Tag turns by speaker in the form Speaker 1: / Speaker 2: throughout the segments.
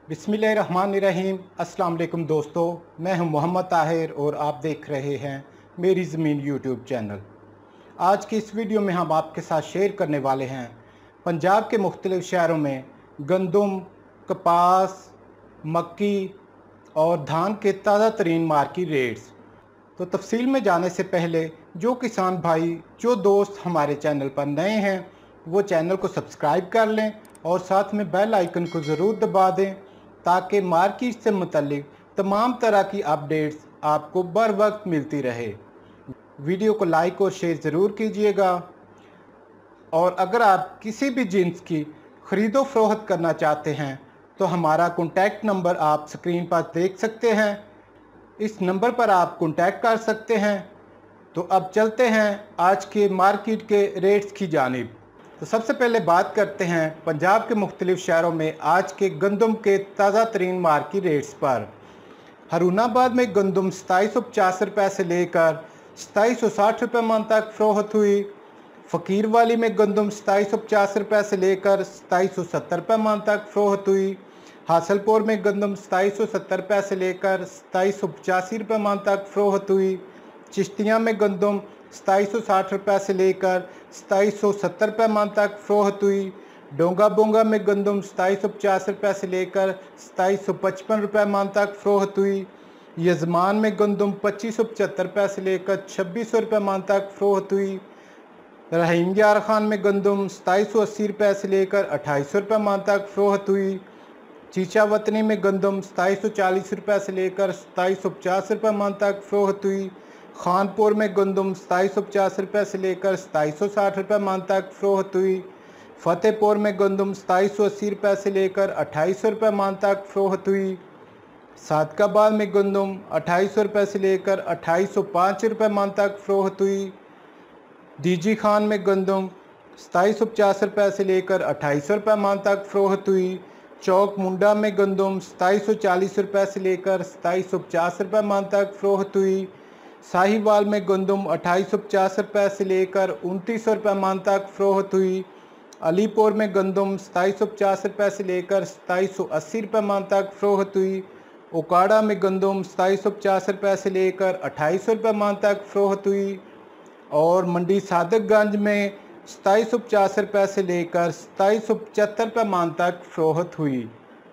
Speaker 1: बिस्मिल्लाहिर्रहमानिर्रहीम। अस्सलाम वालेकुम दोस्तों, मैं हूं मोहम्मद ताहिर और आप देख रहे हैं मेरी ज़मीन यूट्यूब चैनल। आज की इस वीडियो में हम आपके साथ शेयर करने वाले हैं पंजाब के मुख्तलिफ़ शहरों में गंदम, कपास, मक्की और धान के ताज़ा तरीन मार्केट रेट्स। तो तफसील में जाने से पहले जो किसान भाई जो दोस्त हमारे चैनल पर नए हैं वो चैनल को सब्सक्राइब कर लें और साथ में बेल आइकन को ज़रूर दबा दें ताकि मार्केट से मुतल्लिक तमाम तरह की अपडेट्स आपको बर वक्त मिलती रहे। वीडियो को लाइक और शेयर ज़रूर कीजिएगा। और अगर आप किसी भी जिन्स की ख़रीदो फरोख्त करना चाहते हैं तो हमारा कॉन्टैक्ट नंबर आप स्क्रीन पर देख सकते हैं। इस नंबर पर आप कॉन्टैक्ट कर सकते हैं। तो अब चलते हैं आज के मार्केट के रेट्स की जानिब। तो सबसे पहले बात करते हैं पंजाब के मुख्तलिफ़ शहरों में आज के गंदम के ताज़ा तरीन मार्केट रेट्स पर। हरूनाबाद में गंदम 2750 से लेकर 2760 रुपये मन तक फ़रोख्त हुई। फ़कीर वाली में गंदम 2750 से लेकर 2770 रुपये मन तक फ़रोख्त हुई। हासलपुर में गंदम 2770 से लेकर 2785 रुपये मन तक फ़रोख्त हुई। चिश्तियाँ में गंदम 2760 रुपये से लेकर 2770 रुपये मन तक फ़रोख्त हुई। डोंगा बोंगा में गंदम 2750 रुपये से लेकर 2755 रुपये मन तक फ़रोख्त हुई। यजमान में गंदम 2575 रुपये से लेकर 2600 रुपये मन तक फ़रोख्त हुई। रहीम यार खान में गंदम 2780 रुपये से लेकर 2800 रुपये मन तक फ़रोख्त हुई। चीचा वतनी में गंदम 2740 रुपये से लेकर 2750 रुपये मन तक फ़रोख्त हुई। खानपुर में गंदम 2750 रुपये से लेकर 2760 रुपये मन तक फ़रोख्त हुई। फ़तेहपुर में गंदम 2780 रुपये से लेकर 2800 रुपये मन तक फ़रोख्त हुई। सादकाबाद में गंदम 2800 रुपये से लेकर 2805 रुपये मन तक फ़रोख्त हुई। डीजी खान में गंदम 2750 रुपये से लेकर 2800 रुपये मन तक फ़रोख्त हुई। चौक मुंडा में गंदम 2740 रुपये से लेकर 2750 रुपये मन तक फ़रोख्त हुई। साहिवाल में गंदम 2850 रुपये से लेकर 2900 रुपये मन तक फ़रोख्त हुई। अलीपुर में गंदम 2750 रुपये से लेकर 2780 रुपये मन तक फ़रोख्त हुई। उकाड़ा में गंदम 2750 रुपये से लेकर 2800 रुपये मन तक फ़रोख्त हुई। और मंडी सादकगंज में 2750 रुपये से लेकर 2775 रुपये मन तक फ़रोख्त हुई।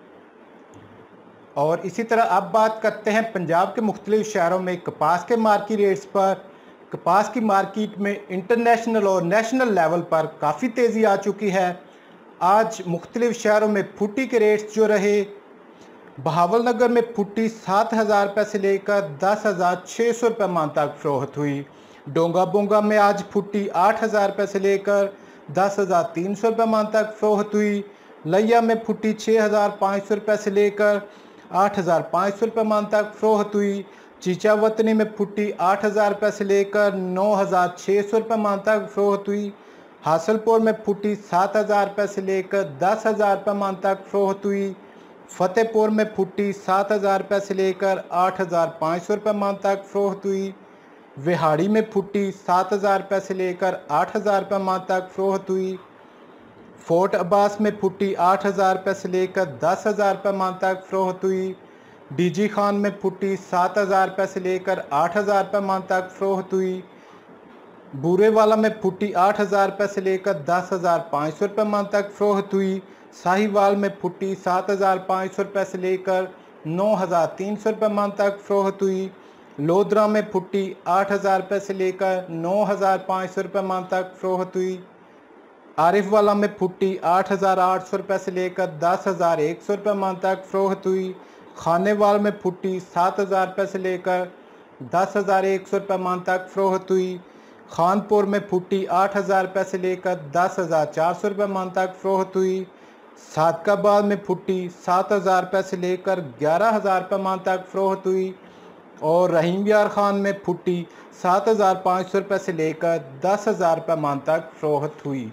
Speaker 1: और इसी तरह अब बात करते हैं पंजाब के मुख्तलिफ़ शहरों में कपास के मार्केट रेट्स पर। कपास की मार्केट में इंटरनेशनल और नेशनल लेवल पर काफ़ी तेज़ी आ चुकी है। आज मुख्तलिफ़ शहरों में फुट्टी के रेट्स जो रहे, बहावलनगर में फुट्टी 7000 रुपये से लेकर 10,600 रुपये मन तक फ़रोख्त हुई। डोंगा बोंगा में आज फुट्टी 8000 रुपये से लेकर 10,300 रुपये मन तक फ़रोख्त हुई। लिया में फुट्टी 6500 रुपये से लेकर 8500 रुपये मन तक फ़रोख्त हुई। चीचा वतनी में फुट्टी 8000 रुपये से लेकर 9600 रुपये मन तक फ़रोख्त हुई। हासलपुर में फुट्टी 7000 रुपये से लेकर 10,000 रुपये मन तक फ़रोख्त हुई। फ़तेहपुर में फुट्टी 7000 रुपये से लेकर 8500 रुपये मन तक फ़रोख्त हुई। विहाड़ी में फुट्टी 7000 रुपये से लेकर 8000 रुपये मन तक फ़रोख्त हुई। फोर्ट अब्बास में फुट्टी 8000 रुपये से लेकर 10,000 रुपये मन तक फ़रोख्त हुई। डीजी खान में फुट्टी 7000 रुपये से लेकर 8000 रुपये मन तक फ़रोख्त हुई। बूरेवाला में फुट्टी 8000 रुपये से लेकर 10,500 रुपये मन तक फ़रोख्त हुई। साहिवाल में फुट्टी 7500 रुपये से लेकर 9300 रुपये मन तक फ़रोख्त हुई। लोधरा में फुट्टी 8000 रुपये से लेकर 9500 रुपये मन तक फ़रोख्त हुई। आरिफ वाला में फुट्टी 8800 रुपये से लेकर 10,100 रुपये मन तक फ़रोख्त हुई। खानेवाल में फुट्टी 7000 रुपये से लेकर 10,100 रुपये मन तक फ़रोख्त हुई। खानपुर में फुट्टी 8000 रुपये से लेकर 10,400 रुपये मन तक फ़रोख्त हुई। सादकाबाद में फुट्टी 7000 रुपये से लेकर 11,000 रुपये मन तक फ़रोख्त हुई। और रहीम यार खान में फुट्टी 7500 रुपये से लेकर 10,000 रुपये मन तक फ़रोख्त हुई।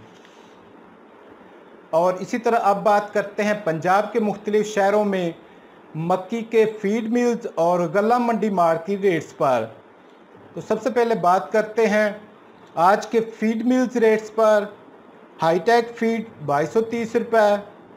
Speaker 1: और इसी तरह अब बात करते हैं पंजाब के मुख्तलिफ़ शहरों में मक्की के फीड मिल्स और गला मंडी मार्केट रेट्स पर। तो सबसे पहले बात करते हैं आज के फीड मिल्स रेट्स पर। हाईटेक फीड 2230 रुपये,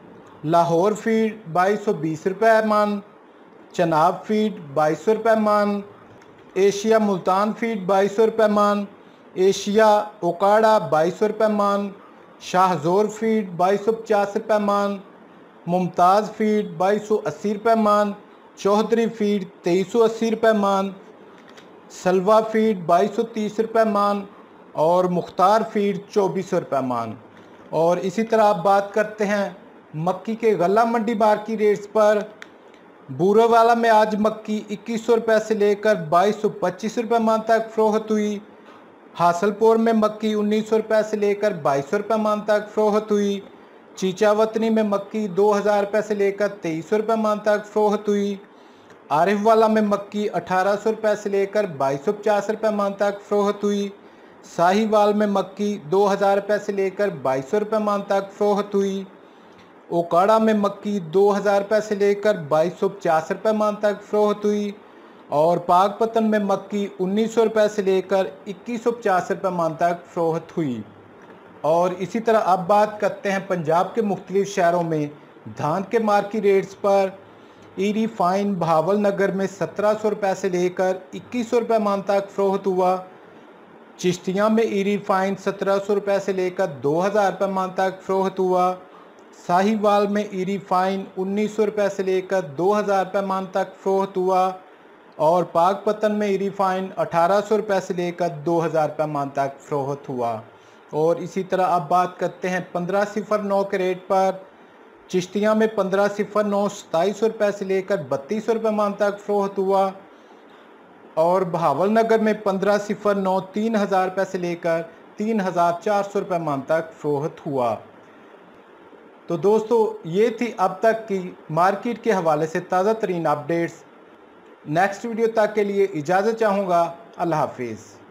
Speaker 1: लाहौर फीड 2220 रुपये मन, चनाब फीड 2200 रुपये मन, एशिया मुल्तान फीड 2200 रुपये मन, एशिया ओकाड़ा 2200 रुपये मन, शाहजोर फीड 2250 रुपये मन, मुमताज़ फीड 2280 रुपये मन, चौधरी फीड 2380 रुपये मन, सलवा फीड 2230 रुपये मन और मुख्तार फीड 2400 रुपये मन। और इसी तरह आप बात करते हैं मक्की के गला मंडी मार्केट रेट्स पर। बूरावाला में आज मक्की 2100 रुपये से लेकर 2225 रुपये मन तक फ़रोख्त हुई। हासलपुर में मक्की 1900 रुपये से लेकर 2200 रुपये मन तक फ़रोख्त हुई। चीचावतनी में मक्की 2000 रुपये से लेकर 2300 रुपये मन तक फ़रोख्त हुई। आरिफवाला में मक्की 1800 रुपये से लेकर 2250 रुपये मन तक फ़रोख्त हुई। साहिवाल में मक्की 2000 रुपये से लेकर 2200 रुपये मन तक फ़रोख्त हुई। ओकाड़ा में मक्की 2000 रुपये से लेकर 2250 रुपये मन तक फ़रोख्त हुई और पाकपतन में मक्की 1900 रुपये से लेकर 2150 रुपये मन तक फ़रोख्त हुई। और इसी तरह अब बात करते हैं पंजाब के मुख्तलिफ शहरों में धान के मार्केट रेट्स पर। ईरी फाइन बहावल नगर में 1700 रुपये से लेकर 2100 रुपये मन तक फ़रोख्त हुआ। चिश्तिया में ईरी फाइन 1700 रुपये से लेकर 2000 रुपये मन तक फ़रोख्त हुआ। साहिवाल में ईरी फाइन 1900 रुपये से लेकर 2000 रुपये मन तक फ़रोख्त हुआ और पाकपतन में ईरी फाइन 1800 रुपये से लेकर 2000 रुपये मन तक फ़रोख्त हुआ। और इसी तरह अब बात करते हैं 1509 के रेट पर। चिश्तिया में 1509 2700 रुपये से लेकर 3200 रुपये मन तक फ़रोख्त हुआ और बहावल नगर में 1509 3000 रुपये से लेकर 3400 रुपये मन तक फ़रोख्त हुआ। तो दोस्तों ये थी अब तक की मार्केट के हवाले से ताज़ा तरीन अपडेट्स। नेक्स्ट वीडियो तक के लिए इजाज़त चाहूँगा। अल्लाह हाफिज़।